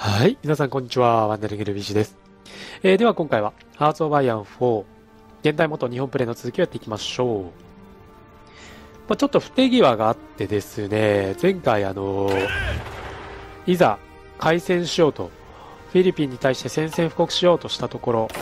はい。皆さん、こんにちは。ワンダリングルビーシです。では、今回は、ハーツ・オブ・アイアン4、現代元日本プレイの続きをやっていきましょう。ちょっと不手際があってですね、前回、いざ、開戦しようと、フィリピンに対して宣戦布告しようとしたところ、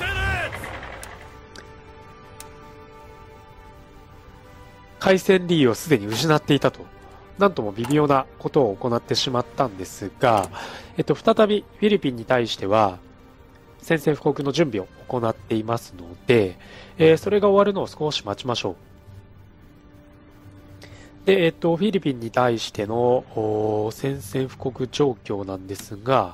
開戦リーをすでに失っていたと。なんとも微妙なことを行ってしまったんですが、再びフィリピンに対しては、宣戦布告の準備を行っていますので、それが終わるのを少し待ちましょう。で、フィリピンに対しての宣戦布告状況なんですが、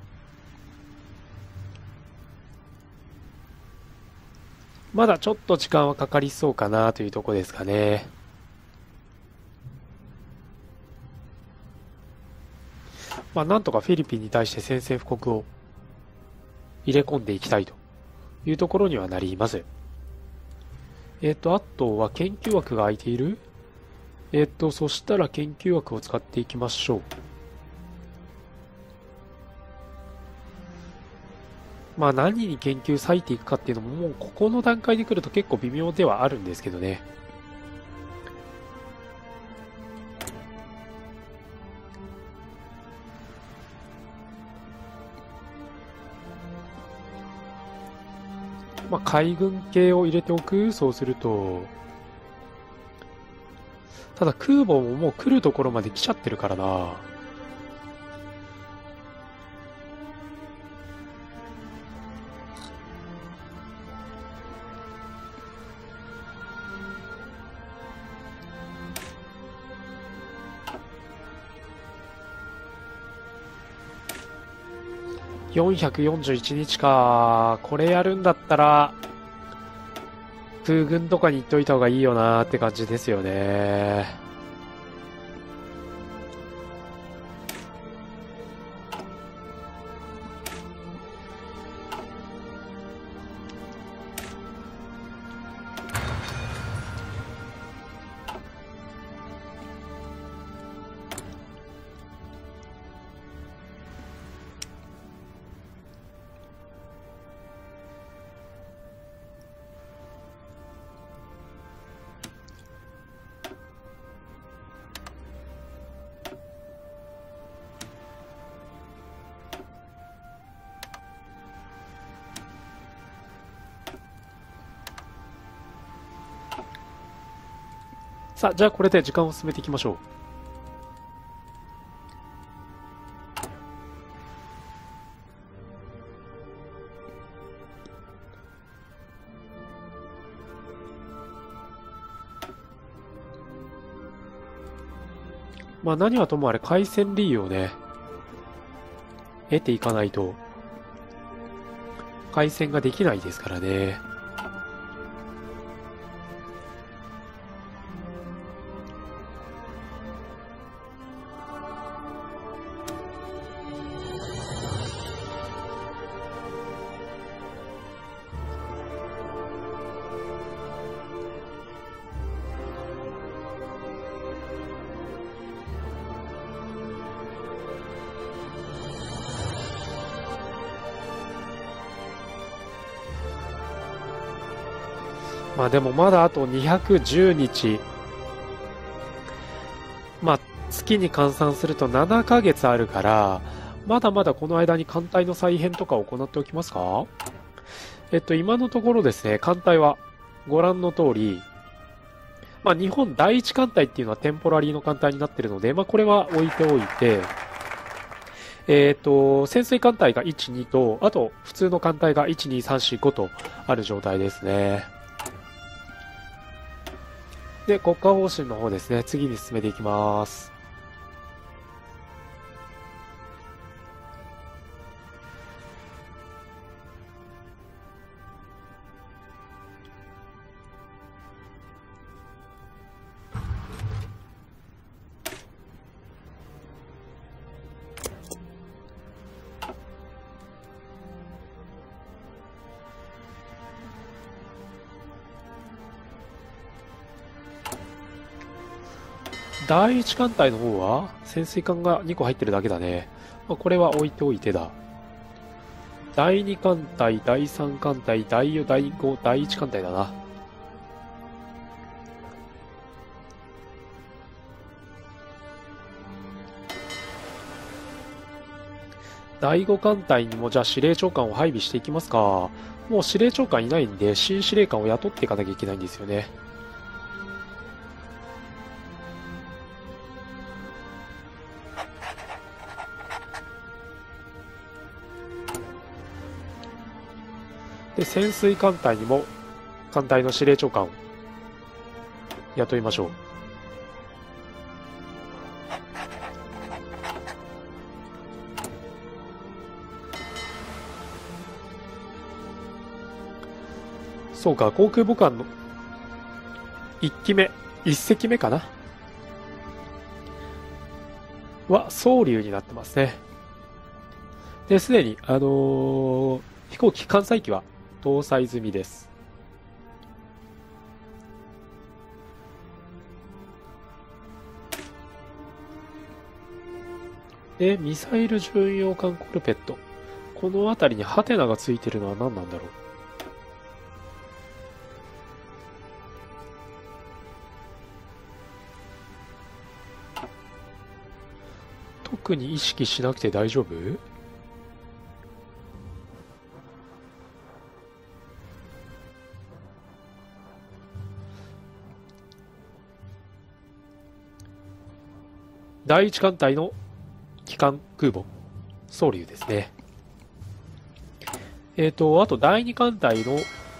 まだちょっと時間はかかりそうかなというところですかね。なんとかフィリピンに対して宣戦布告を入れ込んでいきたいというところにはなります。あとは研究枠が空いている？そしたら研究枠を使っていきましょう。何に研究割いていくかっていうのももうここの段階で来ると結構微妙ではあるんですけどね。海軍系を入れておく？そうすると。ただ空母ももう来るところまで来ちゃってるからな。441日か。これやるんだったら、空軍とかに行っといた方がいいよなーって感じですよね。さあ、じゃあこれで時間を進めていきましょう。何はともあれ回線リーをね、得ていかないと、回線ができないですからね。でもまだあと210日。月に換算すると7ヶ月あるから、まだまだこの間に艦隊の再編とかを行っておきますか？今のところですね、艦隊はご覧の通り、日本第一艦隊っていうのはテンポラリーの艦隊になってるので、これは置いておいて、潜水艦隊が1、2と、あと普通の艦隊が1、2、3、4、5とある状態ですね。で、国家方針の方ですね、次に進めていきます。第一艦隊の方は潜水艦が2個入ってるだけだね。まあ、これは置いておいてだ。第2艦隊、第3艦隊、第4、第5、第1艦隊だな。第5艦隊にもじゃあ司令長官を配備していきますか。もう司令長官いないんで、新司令官を雇っていかなきゃいけないんですよね。で、潜水艦隊にも艦隊の司令長官を雇いましょう。そうか、航空母艦の1隻目かなは、総流になってますね。で、すでに、飛行機艦載機は搭載済みです。で、ミサイル巡洋艦コルペット。この辺りにハテナがついてるのは何なんだろう。特に意識しなくて大丈夫？第一艦隊の旗艦空母、総流ですね。あと第二艦隊の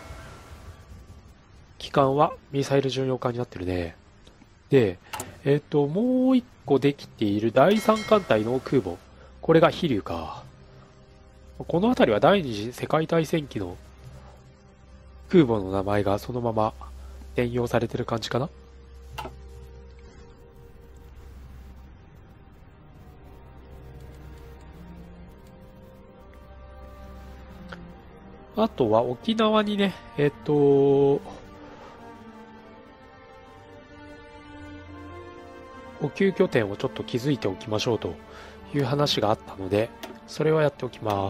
旗艦はミサイル巡洋艦になってるね。で、もう一個できている第三艦隊の空母、これが飛龍か。この辺りは第二次世界大戦期の空母の名前がそのまま転用されてる感じかな。あとは沖縄にね、補給拠点をちょっと築いておきましょうという話があったので、それはやっておきます。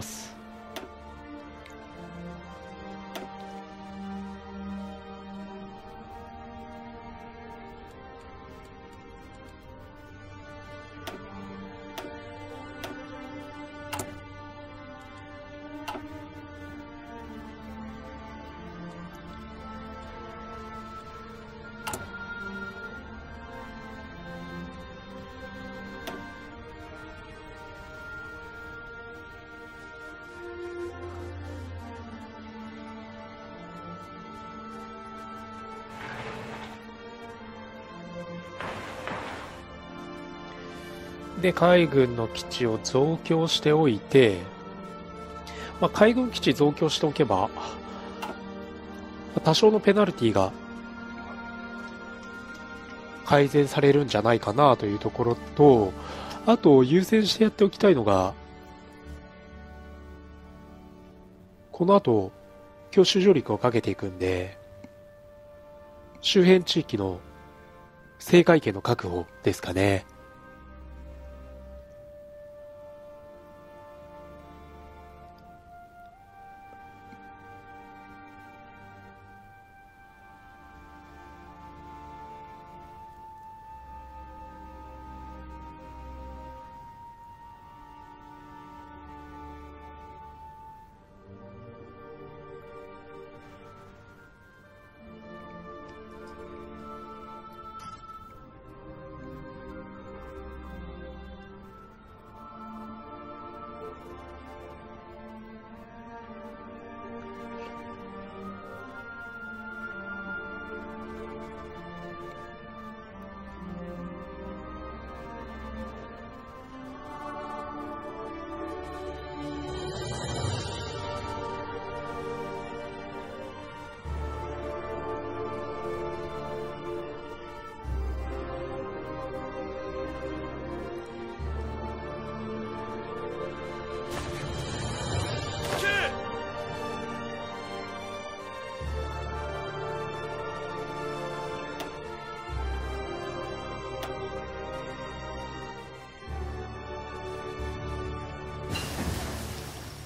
で、海軍の基地を増強しておいて、海軍基地増強しておけば、多少のペナルティが改善されるんじゃないかなというところと、あと優先してやっておきたいのが、この後、強襲上陸をかけていくんで、周辺地域の制海権の確保ですかね。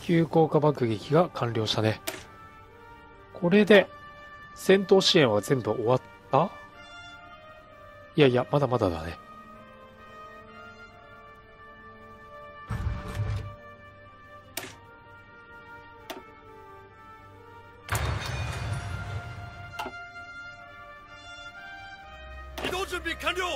急降下爆撃が完了したね。これで、戦闘支援は全部終わった？いやいや、まだまだだね。 移動準備完了。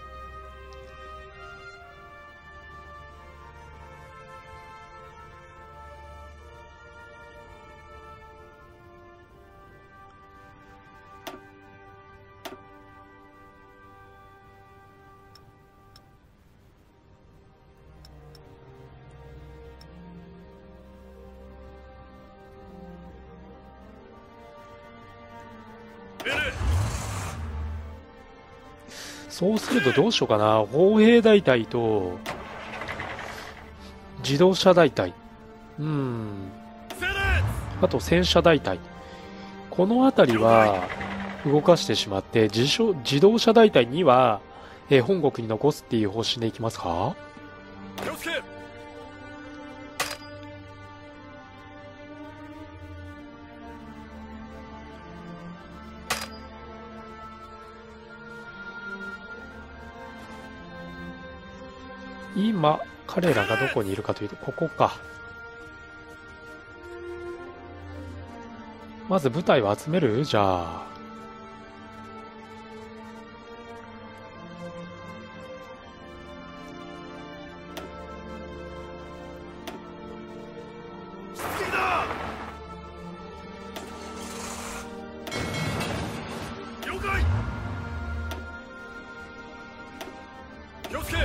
そうするとどうしようかな。砲兵大隊と、自動車大隊。あと戦車大隊。この辺りは動かしてしまって、自動車大隊には、本国に残すっていう方針でいきますか？今、彼らがどこにいるかというと、ここか。まず部隊を集める？じゃあ。 了解。気をつけ。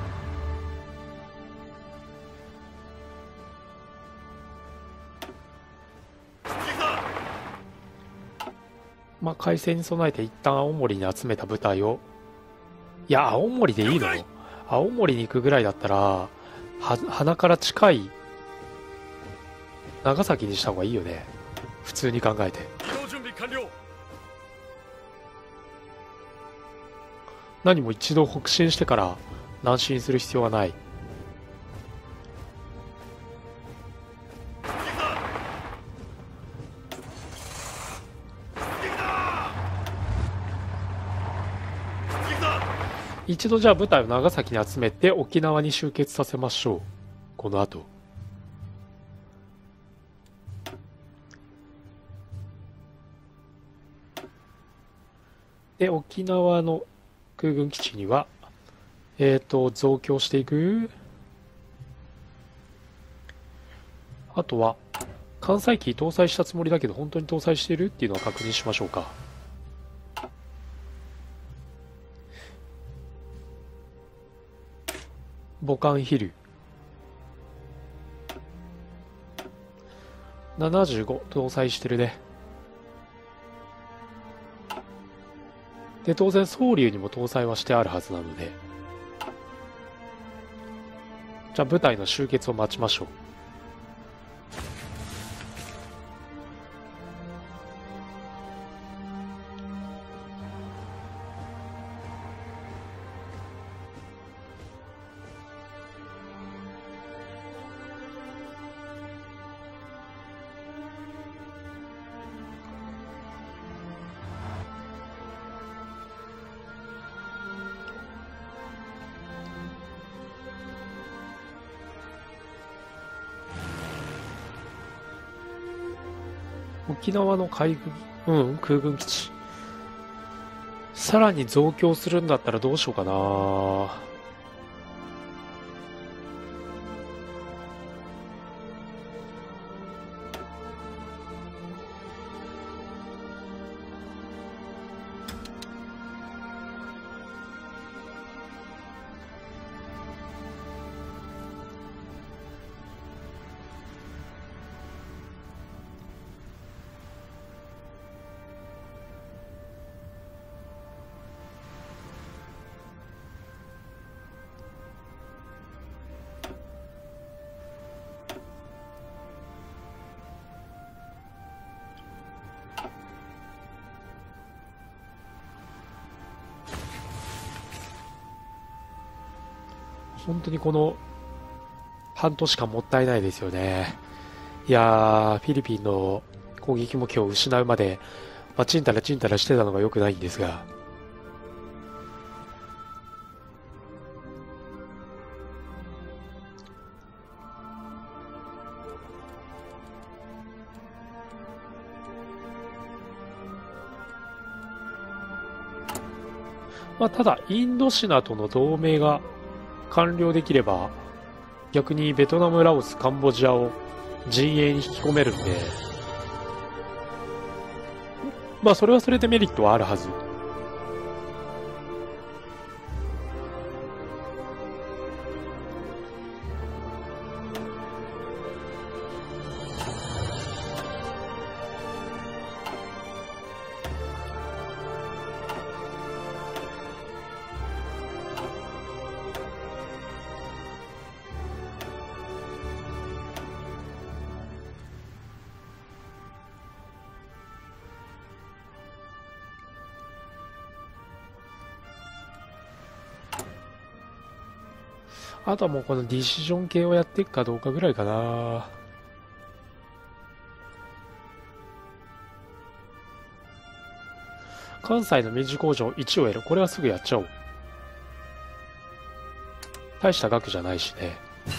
まあ、開戦に備えて一旦青森に集めた部隊を、いや、青森でいいの？青森に行くぐらいだったら、鼻から近い、長崎にした方がいいよね。普通に考えて。 移動準備完了。 何も一度北進してから南進する必要はない。一度じゃあ部隊を長崎に集めて沖縄に集結させましょう。この後。で、沖縄の空軍基地には、増強していく。あとは、艦載機搭載したつもりだけど、本当に搭載しているっていうのは確認しましょうか。母艦ヒル。75搭載してるね。で、当然、総流にも搭載はしてあるはずなので。じゃあ、部隊の集結を待ちましょう。沖縄の空軍基地。さらに増強するんだったらどうしようかな。本当にこの半年間もったいないですよね。 いやー、フィリピンの攻撃目標を失うまで、ちんたらちんたらしてたのが良くないんですが。ただ、インドシナとの同盟が完了できれば、逆にベトナム、ラオス、カンボジアを陣営に引き込めるんで、それはそれでメリットはあるはず。あとはもうこのディシジョン系をやっていくかどうかぐらいかな。関西の民事工場1を得る。これはすぐやっちゃおう。大した額じゃないしね。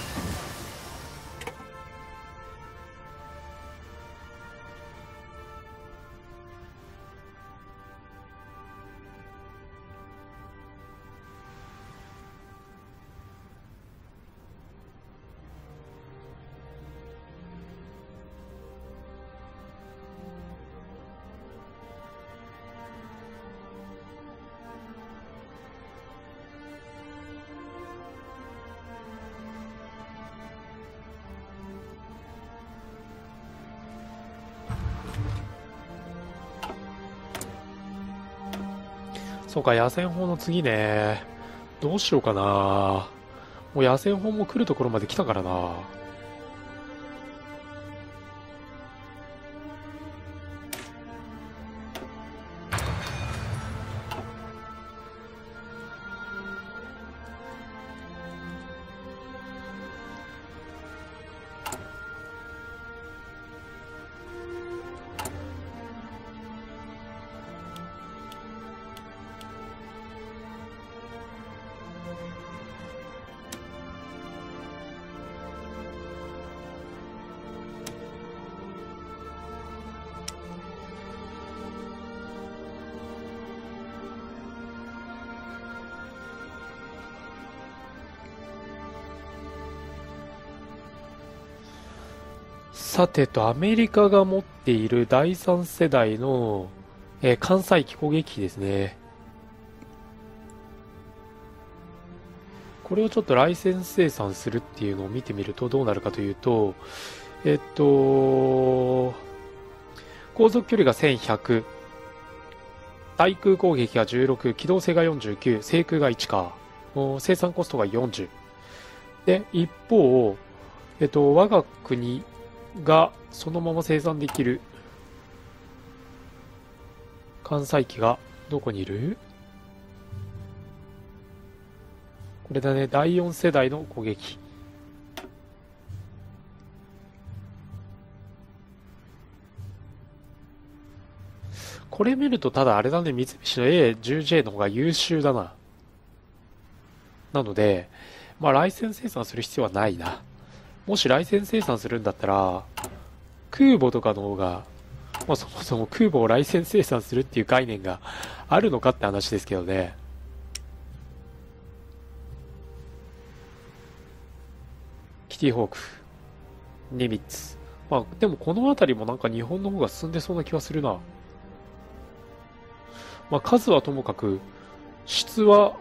そうか、野戦砲の次ね。どうしようかな。もう野戦砲も来るところまで来たからな。さてと、アメリカが持っている第3世代の、艦載機攻撃機ですね。これをちょっとライセンス生産するっていうのを見てみるとどうなるかというと、航続距離が1100、対空攻撃が16、機動性が49、制空が1か、生産コストが40。で、一方、我が国がそのまま生産できる艦載機がどこにいる？これだね、第4世代の攻撃。これ見るとただあれだね、三菱の A10J の方が優秀だな。なので、ライセンス生産する必要はないな。もしライセンス生産するんだったら、空母とかの方が、そもそも空母をライセンス生産するっていう概念があるのかって話ですけどね。キティホーク、ニミッツ。でもこの辺りもなんか日本の方が進んでそうな気はするな。数はともかく、質は、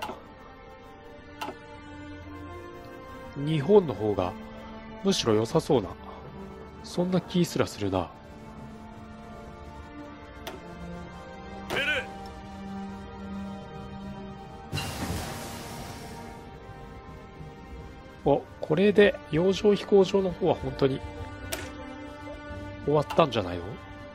日本の方が、むしろ良さそうな、そんな気すらするな。これで洋上飛行場の方は本当に終わったんじゃないの？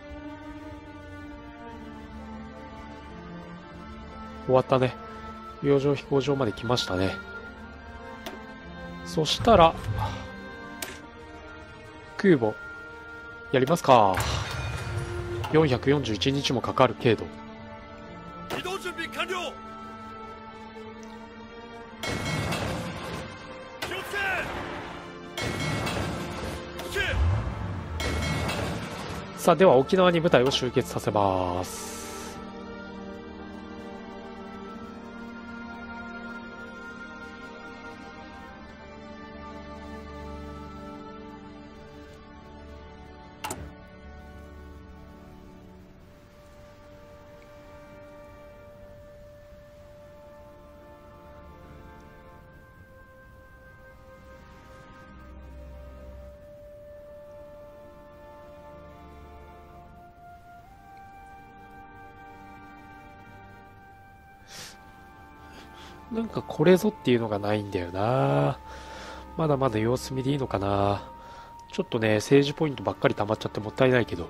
終わったね。洋上飛行場まで来ましたね。そしたら空母やりますか。441日もかかるけど。 移動準備完了。気をつけ。引け。 さあ、では沖縄に部隊を集結させます。なんかこれぞっていうのがないんだよな。まだまだ様子見でいいのかな。ちょっとね、政治ポイントばっかり溜まっちゃってもったいないけど。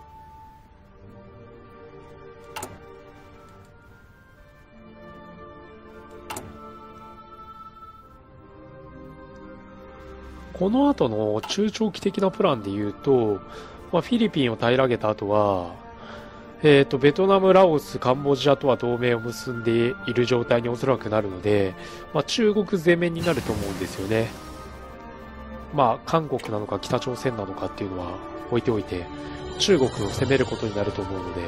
この後の中長期的なプランで言うと、フィリピンを平らげた後は、ベトナム、ラオス、カンボジアとは同盟を結んでいる状態におそらくなるので、中国攻めになると思うんですよね。韓国なのか北朝鮮なのかっていうのは置いておいて、中国を攻めることになると思うので、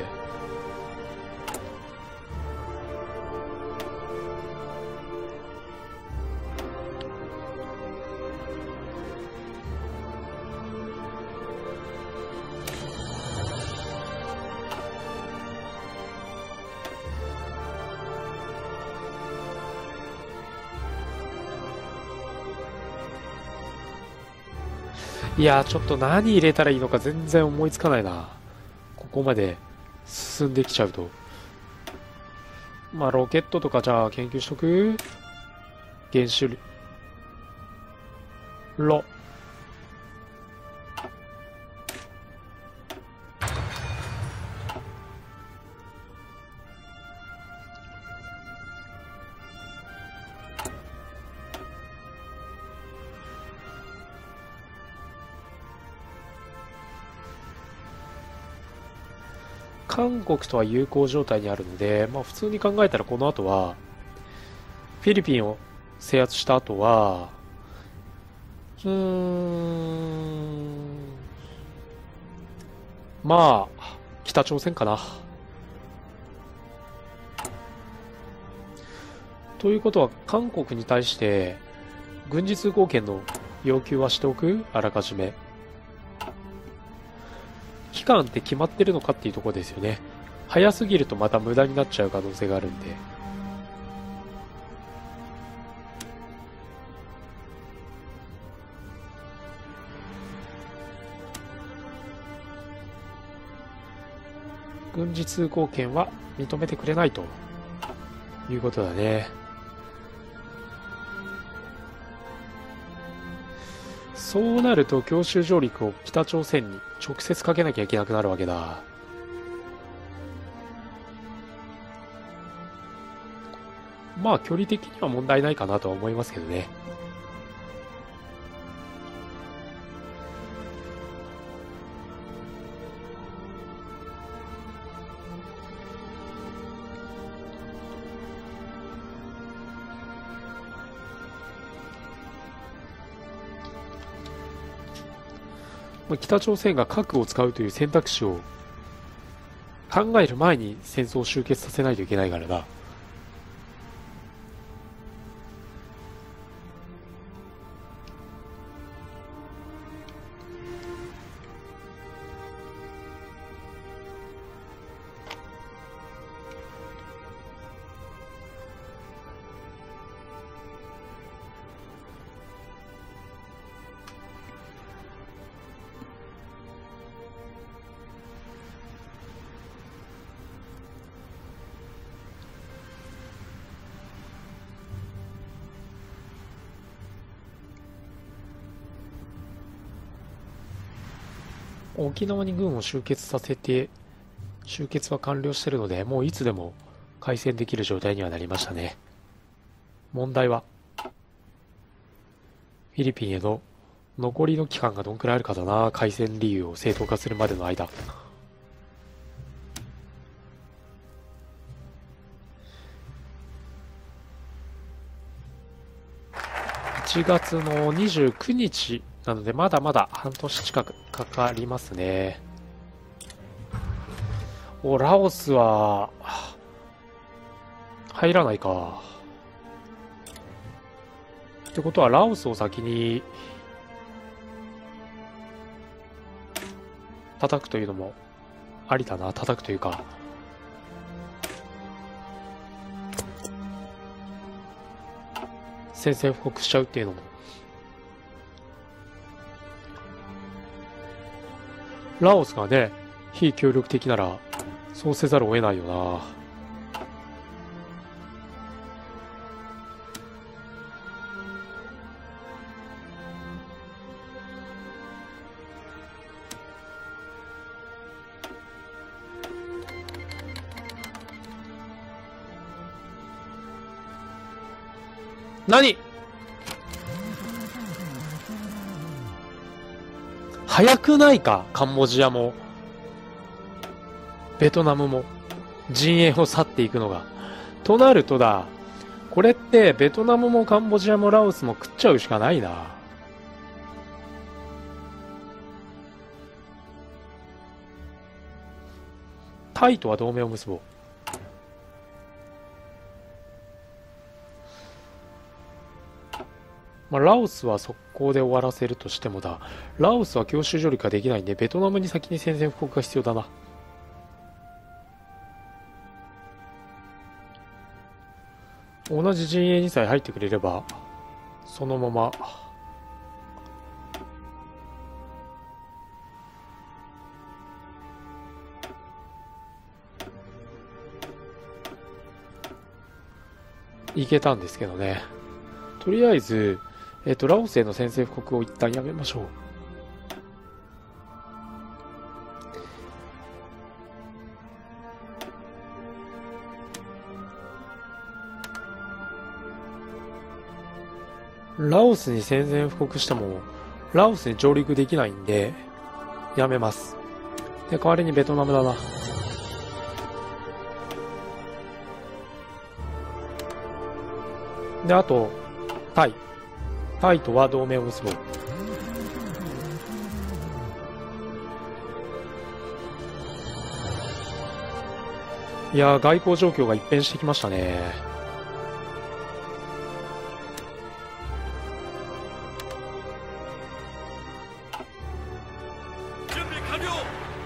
いやー、ちょっと何入れたらいいのか全然思いつかないな。ここまで進んできちゃうと。ロケットとかじゃあ研究しとく？原子炉。韓国とは友好状態にあるので、普通に考えたらこの後は、フィリピンを制圧した後は、北朝鮮かな。ということは、韓国に対して、軍事通行権の要求はしておく？あらかじめ。期間って決まってるのかっていうところですよね。早すぎるとまた無駄になっちゃう可能性があるんで。軍事通行権は認めてくれないということだね。そうなると強襲上陸を北朝鮮に直接かけなきゃいけなくなるわけだ。距離的には問題ないかなとは思いますけどね。北朝鮮が核を使うという選択肢を考える前に戦争を終結させないといけないからな。沖縄に軍を集結させて、集結は完了しているので、もういつでも開戦できる状態にはなりましたね。問題は、フィリピンへの残りの期間がどんくらいあるかだな。開戦理由を正当化するまでの間。1月の29日なので、まだまだ半年近くかかりますね。ラオスは、入らないか。ってことは、ラオスを先に、叩くというのも、ありだな。叩くというか。宣戦布告しちゃうっていうのも。ラオスがね、非協力的なら、そうせざるを得ないよな。何？早くないか？カンボジアもベトナムも陣営を去っていくのが。となるとだ、これってベトナムもカンボジアもラオスも食っちゃうしかないな。タイとは同盟を結ぼう。まあ、ラオスは速攻で終わらせるとしてもだ。ラオスは強襲上陸ができないんで、ベトナムに先に宣戦布告が必要だな。同じ陣営にさえ入ってくれれば、そのまま、いけたんですけどね。とりあえず、ラオスへの宣戦布告を一旦やめましょう。ラオスに宣戦布告しても、ラオスに上陸できないんで、やめます。で、代わりにベトナムだな。で、あと、タイ。タイとは同盟を結ぼう。いやー、外交状況が一変してきましたね。 準備完了。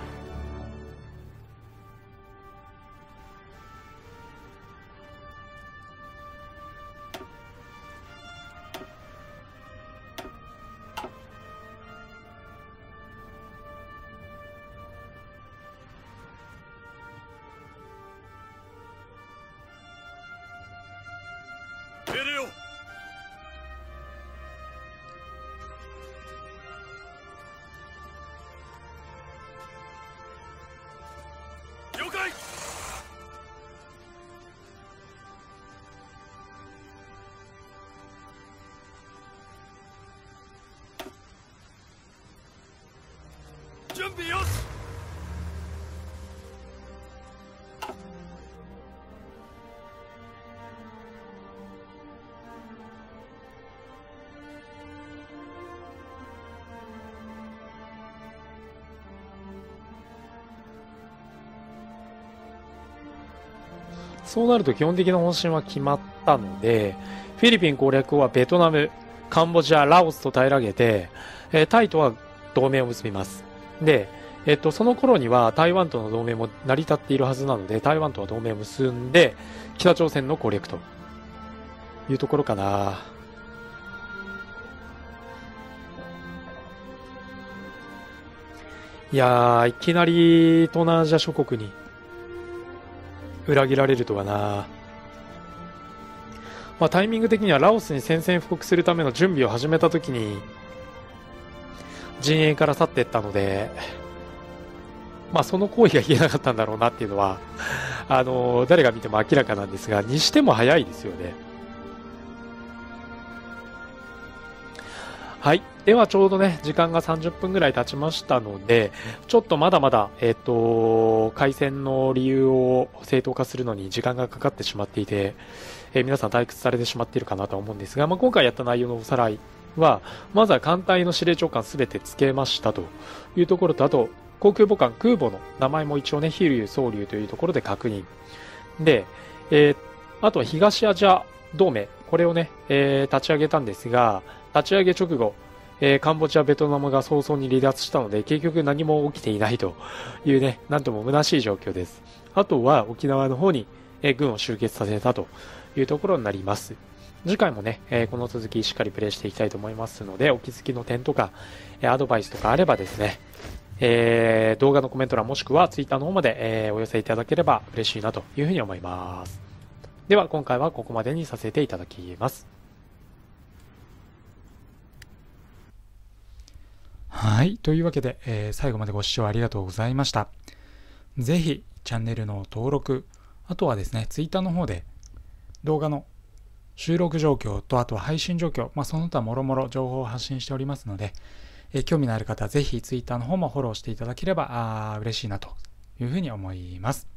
命令を。了解。準備よし。 そうなると基本的な方針は決まったので、フィリピン攻略後はベトナム、カンボジア、ラオスと平らげて、タイとは同盟を結びます。で、その頃には台湾との同盟も成り立っているはずなので、台湾とは同盟を結んで、北朝鮮の攻略というところかな。いやー、いきなり東南アジア諸国に裏切られるとはな。まあ、タイミング的にはラオスに宣戦布告するための準備を始めたときに陣営から去っていったので、まあその行為が言えなかったんだろうなっていうのは誰が見ても明らかなんですが、にしても早いですよね。はい、 ではちょうどね、時間が30分ぐらい経ちましたので、ちょっとまだまだ、回線の理由を正当化するのに時間がかかってしまっていて、皆さん退屈されてしまっているかなと思うんですが、今回やった内容のおさらいは、まずは艦隊の司令長官すべてつけましたというところと、あと、航空母艦空母の名前も一応ね、飛龍、総龍というところで確認。で、あとは東アジア同盟、これをね、立ち上げたんですが、立ち上げ直後、カンボジア、ベトナムが早々に離脱したので、結局何も起きていないというね、なんとも虚しい状況です。あとは沖縄の方に、軍を集結させたというところになります。次回もね、この続きしっかりプレイしていきたいと思いますので、お気づきの点とか、アドバイスとかあればですね、動画のコメント欄もしくは Twitter の方まで、お寄せいただければ嬉しいなというふうに思います。では今回はここまでにさせていただきます。 はい。というわけで、最後までご視聴ありがとうございました。ぜひ、チャンネルの登録、あとはですね、Twitter の方で動画の収録状況と、あとは配信状況、その他もろもろ情報を発信しておりますので、興味のある方はぜひ Twitter の方もフォローしていただければ嬉しいなというふうに思います。